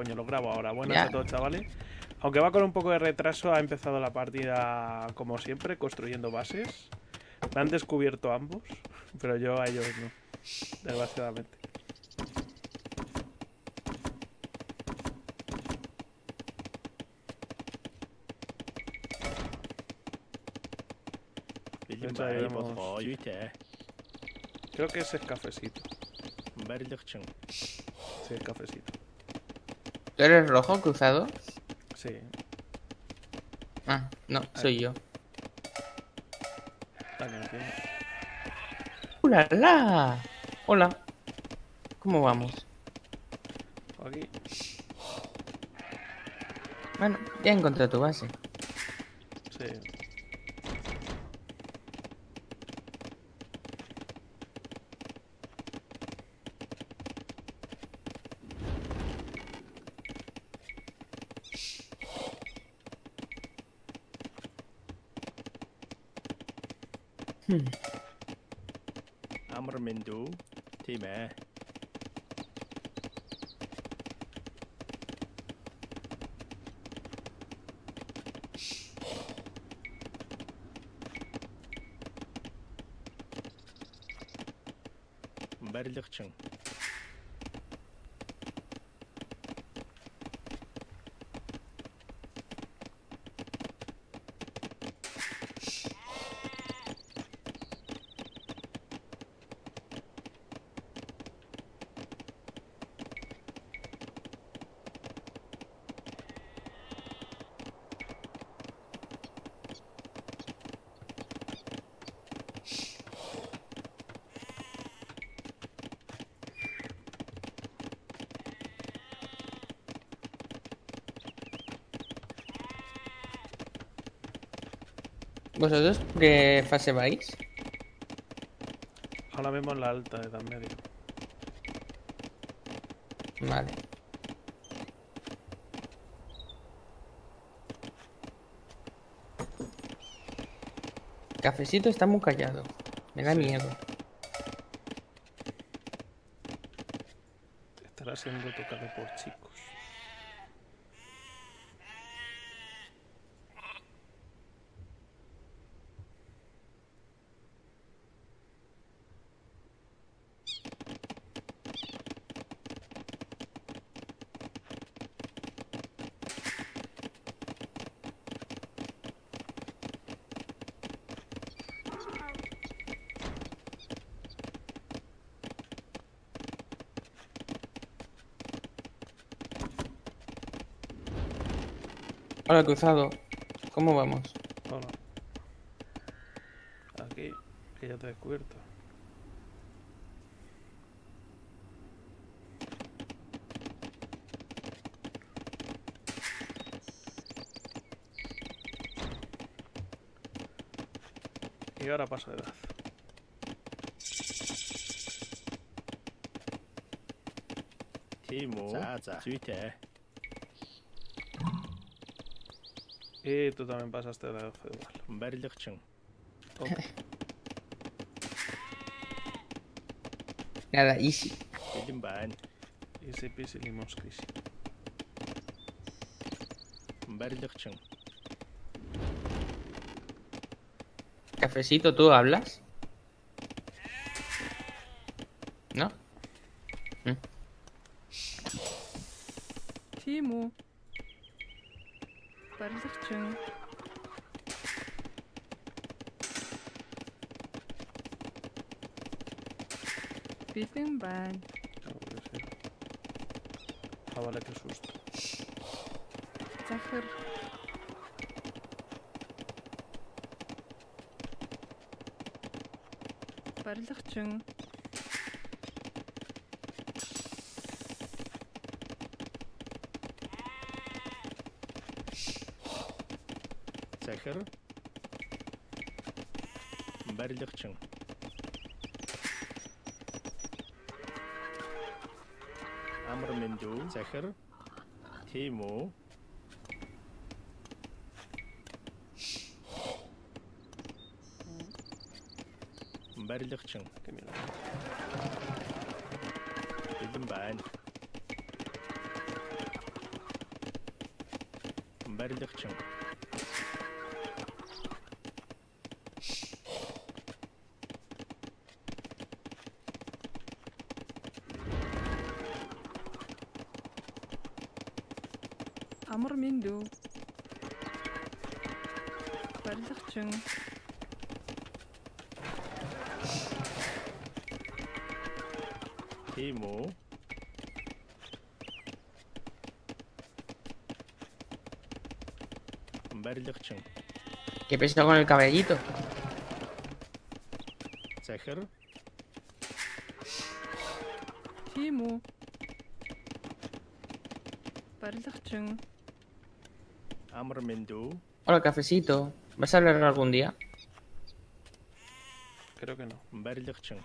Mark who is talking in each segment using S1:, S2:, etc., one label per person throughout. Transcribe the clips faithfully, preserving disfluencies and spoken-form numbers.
S1: coño, lo grabo ahora. Buenas
S2: Ya.
S1: a todos, chavales. Aunque va con un poco de retraso, ha empezado la partida como siempre, construyendo bases. Me han descubierto ambos, pero yo a ellos no, desgraciadamente. De hecho, ahí vemos- Creo que ese es cafecito. Sí, es cafecito.
S2: ¿Tú eres rojo cruzado?
S1: Sí.
S2: Ah, no, soy yo.
S1: Vale, entiendo.
S2: ¡Hola! la! Hola. ¿Cómo vamos?
S1: Aquí.
S2: Bueno, ya encontré tu base.
S1: Sí.
S2: Hmm.
S3: Amr Mindu, Time. Berlichchen.
S2: ¿Vosotros qué fase vais?
S1: Ahora mismo en la alta de en medio.
S2: Vale. Cafecito está muy callado. Me da
S1: Sí.
S2: miedo.
S1: Estará siendo tocado por chicos.
S2: Hola, cruzado. ¿Cómo vamos?
S1: Hola. Aquí, que ya te he descubierto. Y ahora paso de edad.
S3: Timo, Zuite.
S1: Y tú también pasaste de edad feudal.
S3: Berlichchen.
S1: Top.
S2: Nada, easy.
S3: Bilimban.
S1: Easy peasy lemon squeezy.
S3: Berlichchen.
S2: Cafecito, ¿tú hablas? ¿No? Mm.
S4: Timo. Berlichchen. Bilimban.
S1: Claro que sí. Ah, vale, qué susto.
S4: Zahir. Berlichchen.
S3: Zahir. Berlichchen. Amr Mindu, Zahir. Timo. Berlichchen.
S1: Qué mierda.
S3: Bilimban. барилгачин
S4: Амар миндүү. Барилгачин.
S3: тийм үү барилгачин
S2: ¿Qué pasa con el caballito?
S3: захир
S4: Тийм үү. Барилгачин.
S3: амар мэндүү
S2: Hola, cafecito. ¿Vas a hablar algún día?
S1: Creo que no.
S3: барилгачин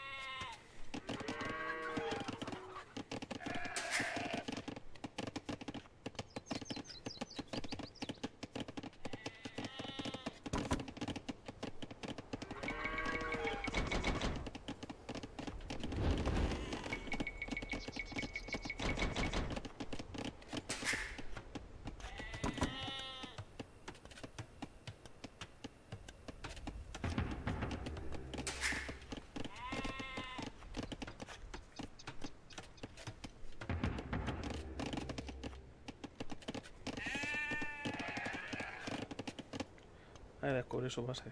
S1: Hay que descubrir su base.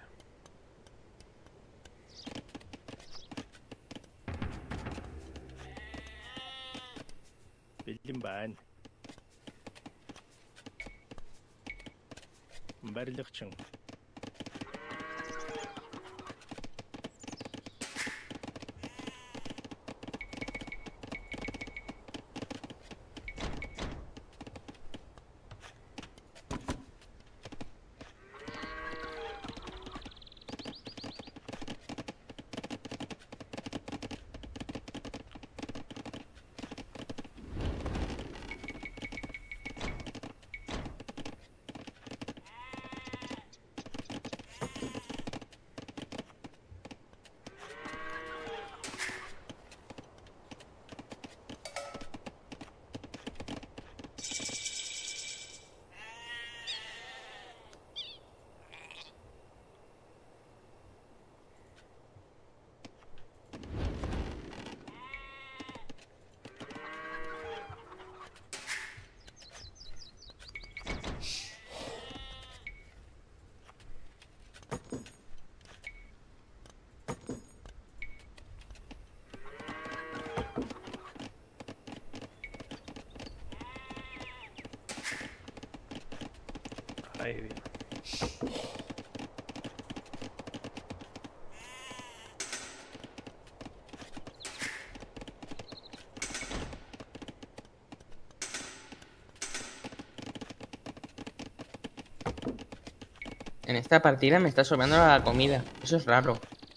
S3: бэлэн байна барилгачин
S1: Ay, Dios.
S2: En esta partida me está sobrando la comida. Eso es raro.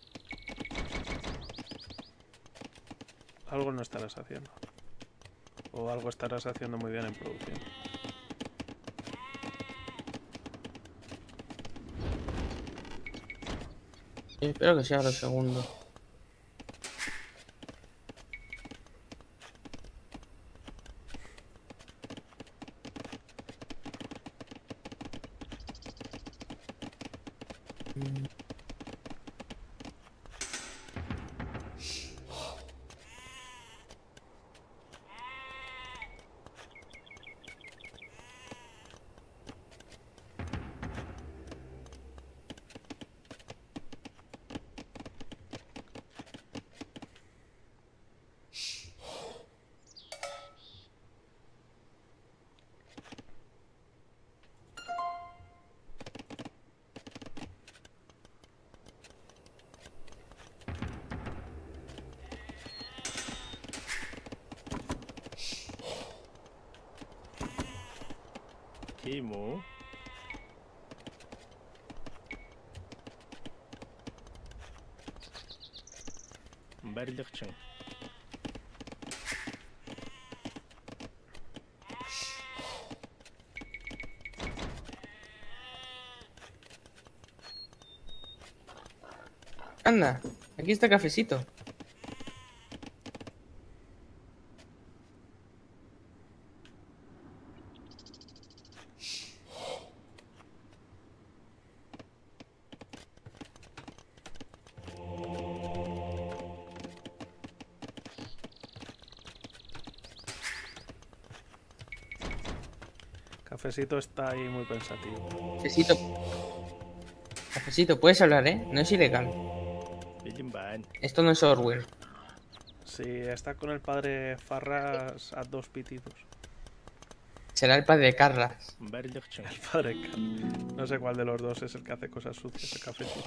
S1: Algo no estarás haciendo. O algo estarás haciendo muy bien en producción.
S2: Yo espero que sea lo segundo.
S3: тийм үү барилгачин
S2: Anda, aquí está cafecito.
S1: Cafecito está ahí muy pensativo.
S2: Cafecito. Cafecito, puedes hablar, ¿eh? No es ilegal.
S3: Billim ban.
S2: Esto no es Orwell.
S1: Sí, está con el padre Farras a dos pitidos.
S2: Será el padre de Carras.
S3: Barlich ching.
S1: El padre Car- No sé cuál de los dos es el que hace cosas sucias, el cafecito.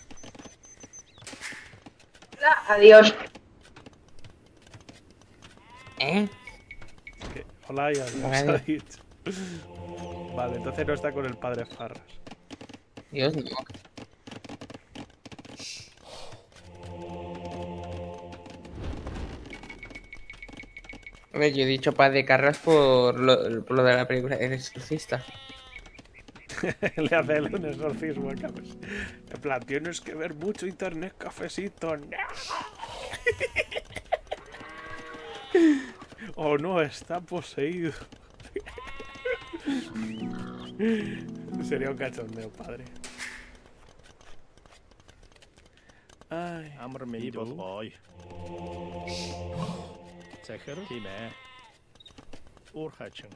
S5: Adiós.
S2: ¿Eh?
S1: ¿Qué? Hola y adiós,
S2: Hola, adiós.
S1: ha dicho. Vale, entonces no está con el padre Farras.
S2: Dios no. A ver, yo he dicho padre Carras por lo, por lo de la película El Exorcista.
S1: Le hace un exorcismo al café. En plan, tienes que ver mucho internet, cafecito. ¡No! Oh no, está poseído. Sería un cachondeo, padre. Ay.
S3: Amr min bolg'oy. Захир тийм ээ. Уур хачин.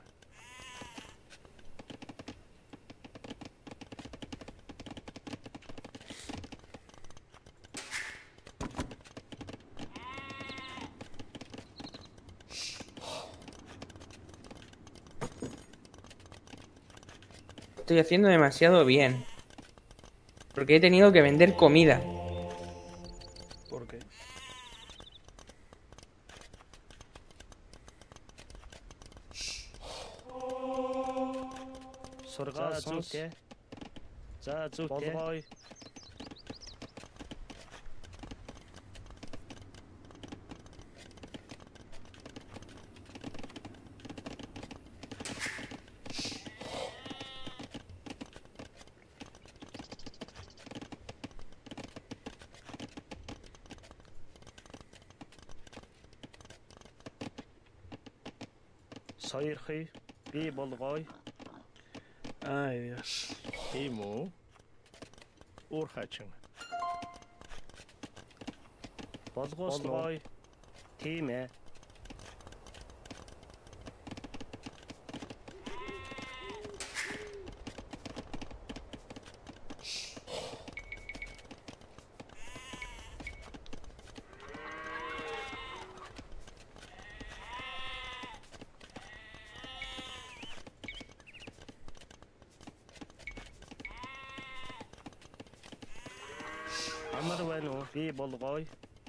S2: Estoy haciendo demasiado bien. Porque he tenido que vender comida.
S1: ¿Por qué?
S3: Сургаа зүйтэй. За зүйтэй. Болгоy. Сойрхий. Би болгоy.
S1: Ay, Dios.
S3: Тийм үү? Уур хачин. Болгоосгоy. Тийм ээ. Амар байна уу? Би болгоy.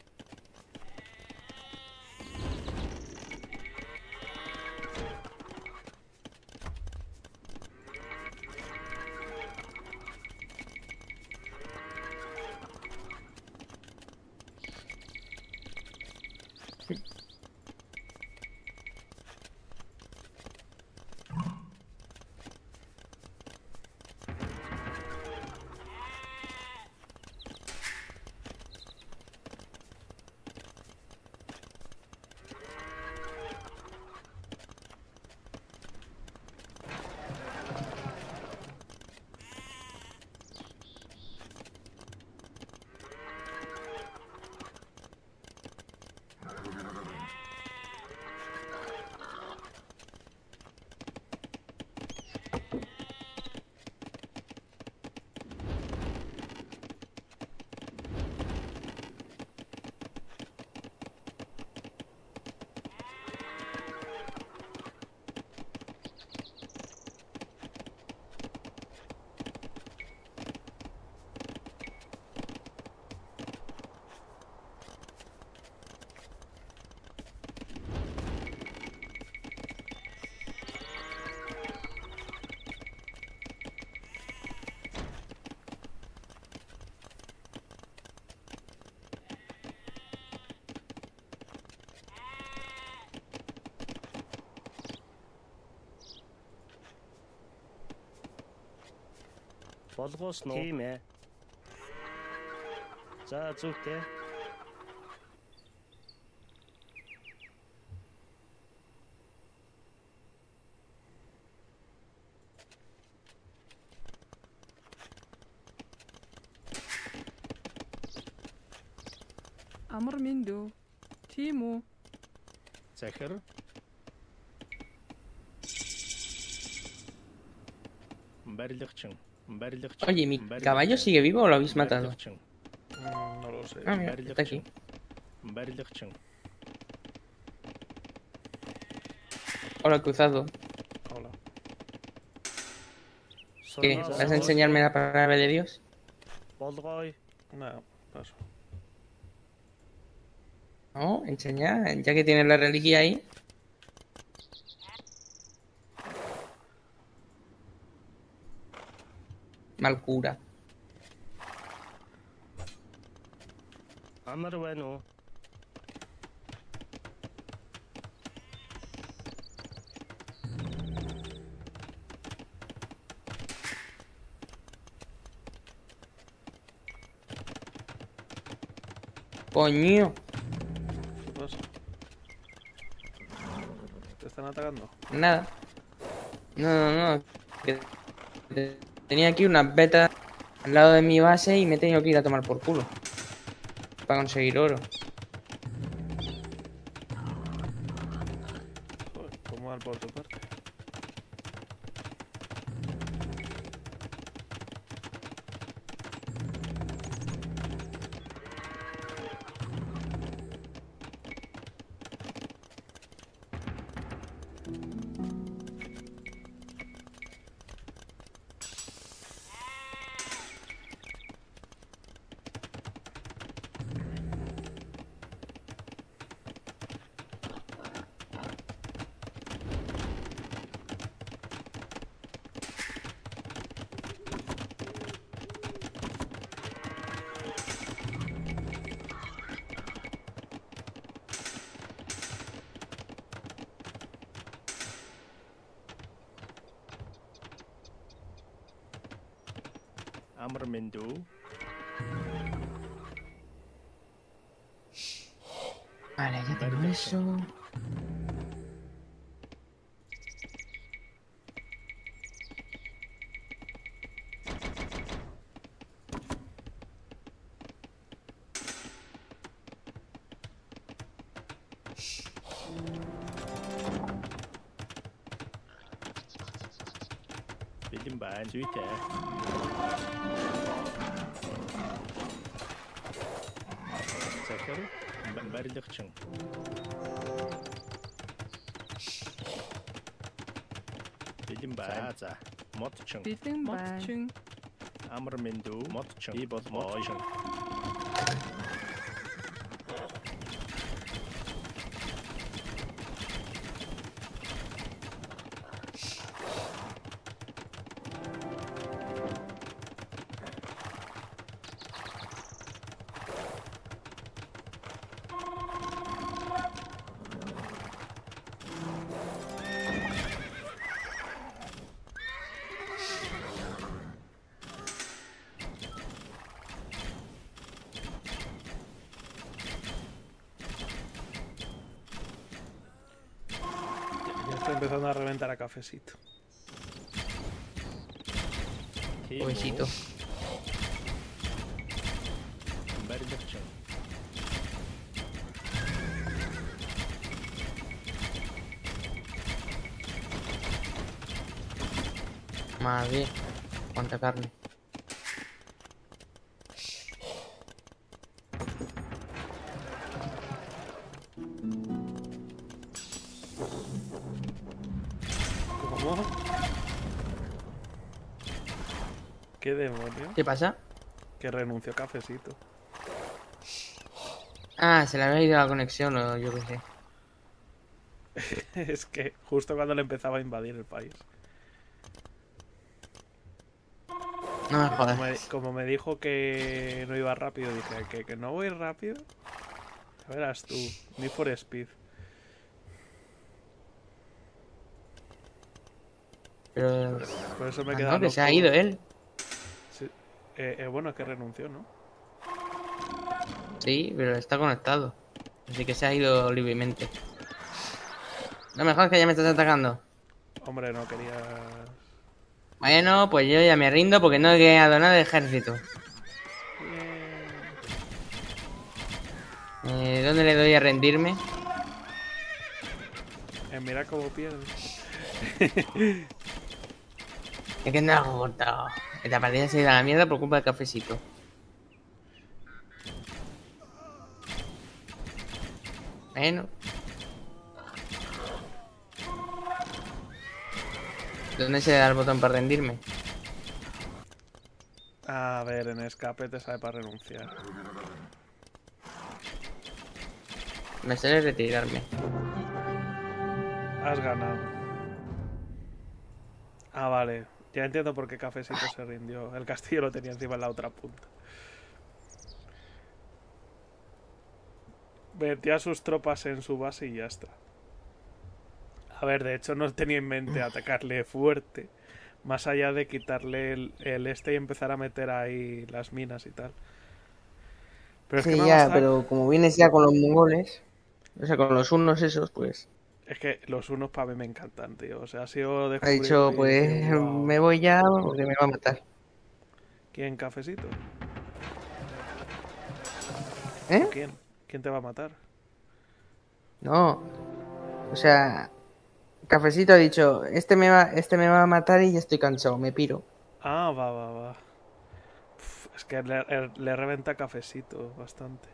S3: Болгоосноо. Тийм ээ. За зүйтэй.
S4: Амар минь дүү. Тийм үү?
S3: Захир.
S2: Oye, ¿mi caballo sigue vivo o lo habéis matado?
S1: Mm, no lo sé.
S2: Ah, mira, está aquí. Hola, cruzado.
S1: Hola.
S2: ¿Qué? ¿Vas a enseñarme la palabra de Dios?
S3: Болгой.
S1: Nada, paso.
S2: No, enseña, ya que tienes la reliquia ahí. Mal cura.
S3: Амар байна уу?
S2: Coño.
S1: ¿Qué pasa? ¿Te están atacando?
S2: Nada. No, no, no. Que- que tenía aquí unas betas al lado de mi base y me he tenido que ir a tomar por culo. Para conseguir oro.
S1: Joder, pues mal por tu parte.
S3: Амар мэнд үү?
S2: Vale, ya tengo eso.
S3: Бэлэн байна. Зүйтэй. Захар барилгачин. Бэлэн байна. За, модчин.
S4: Бэлэн байна.
S3: Модчин. Амар мэнд үү? Модчин. Би бол модчин.
S1: Ya estoy empezando a reventar a cafecito.
S2: Pobrecito.
S3: Барилгачин.
S2: Madre. Cuánta carne.
S1: ¿Cómo? ¿Qué demonio?
S2: ¿Qué pasa?
S1: Que renunció cafecito.
S2: Ah, se le había ido la conexión o yo qué sé.
S1: Es que justo cuando le empezaba a invadir el país.
S2: No me jodas.
S1: Como me, como me dijo que no iba rápido, dije que, que no voy rápido. Ya verás tú, Need for Speed.
S2: Pero...
S1: Por eso me
S2: Ah,
S1: queda
S2: no, que se ha ido él.
S1: Sí. Eh, eh, bueno, es que renunció, ¿no?
S2: Sí, pero está conectado. Así que se ha ido libremente. No me jodas que ya me estás atacando.
S1: Hombre, no quería...
S2: Bueno, pues yo ya me rindo porque no he ganado nada de ejército. Eh, ¿Dónde le doy a rendirme?
S1: Eh, mira cómo pierde.
S2: Es que no ha gustado. Esta partida se ha ido a la mierda por culpa del cafecito. Bueno. ¿Dónde se da el botón para rendirme?
S1: A ver, en escape te sale para renunciar.
S2: Me sale retirarme.
S1: Has ganado. Ah, vale. Ya entiendo por qué Cafecito se rindió. El castillo lo tenía encima en la otra punta. Metió a sus tropas en su base y ya está. A ver, de hecho no tenía en mente atacarle fuerte. Más allá de quitarle el, el este y empezar a meter ahí las minas y tal. Pero es
S2: Sí,
S1: que me ha
S2: ya,
S1: bastado-
S2: pero como vienes ya con los mongoles, o sea, con los unos esos, pues...
S1: Es que los unos para mí me encantan, tío. O sea, ha sido
S2: Ha
S1: descubrirlo
S2: dicho,
S1: y
S2: pues
S1: decir, "Guau".
S2: me voy ya porque me va a matar.
S1: ¿Quién, Cafecito?
S2: ¿Eh?
S1: ¿Quién? ¿Quién te va a matar?
S2: No. O sea, Cafecito ha dicho, este me va, este me va a matar y ya estoy cansado, me piro.
S1: Ah, va, va, va. Uf, es que le, le- le reventa Cafecito bastante.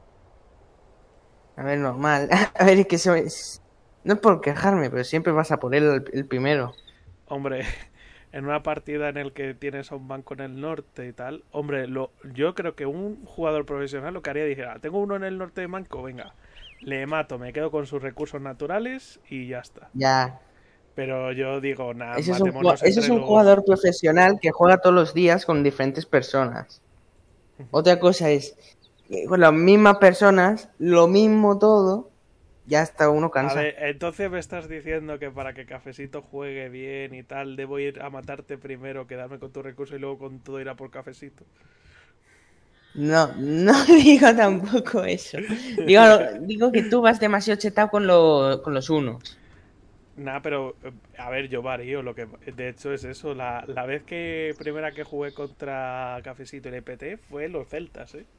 S2: A ver, normal. A ver, es que se me- no es por quejarme, pero siempre vas a por él el, el primero.
S1: Hombre, en una partida en el que tienes a un banco en el norte y tal, hombre, lo, yo creo que un jugador profesional lo que haría dijera, "Ah, tengo uno en el norte de banco, venga, le mato, me quedo con sus recursos naturales y ya está".
S2: Ya.
S1: Pero yo digo, nada,
S2: Ese es un, ju-
S1: matémonos
S2: ese es
S1: entre
S2: un
S1: los...
S2: jugador profesional que juega todos los días con diferentes personas. Otra cosa es que con las mismas personas, lo mismo todo, ya está uno
S1: A
S2: cansa.
S1: ver, entonces me estás diciendo que para que Cafecito juegue bien y tal, debo ir a matarte primero, quedarme con tu recurso y luego con todo ir a por Cafecito.
S2: No, no digo tampoco eso. Digo, digo que tú vas demasiado chetado con, lo- con los unos.
S1: Nada, pero eh, a ver, yo varío. Lo que de hecho es eso. La, la vez que primera que jugué contra Cafecito y le peté fue los celtas, ¿eh?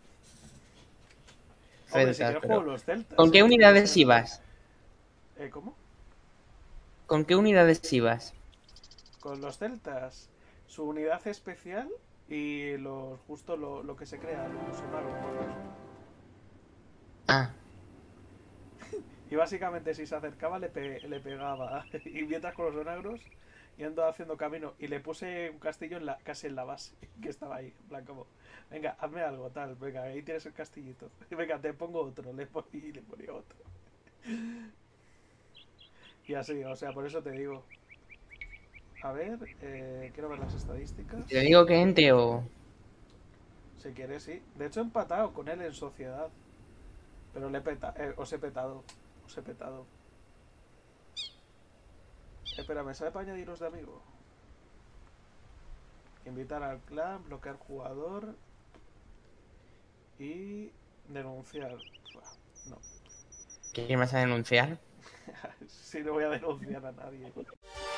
S1: Hombre, si
S2: Celtas,
S1: quieres
S2: pero-
S1: juego los celtas.
S2: ¿Con qué
S1: ¿eh?
S2: unidades ibas?
S1: Eh, ¿Cómo?
S2: ¿Con qué unidades ibas?
S1: Con los celtas. Su unidad especial y los justo lo, lo que se crea, los sonagros.
S2: Ah,
S1: Y básicamente si se acercaba le, pe- le pegaba. Y mientras con los sonagros yendo haciendo camino. Y le puse un castillo en la, casi en la base, que estaba ahí. En plan como, venga, hazme algo, tal. Venga, ahí tienes el castillito. Venga, te pongo otro. Le pon- y le ponía otro. Y así, o sea, por eso te digo. A ver, eh, quiero ver las estadísticas.
S2: te digo que entre o...
S1: Si quieres, sí. De hecho, he empatado con él en sociedad. Pero le he peta eh, os he petado. Os he petado. Espera, ¿me sale para añadiros de amigo? Invitar al clan, bloquear jugador. Y denunciar. Buah, no.
S2: ¿Quién vas a denunciar?
S1: Si no voy a denunciar a nadie.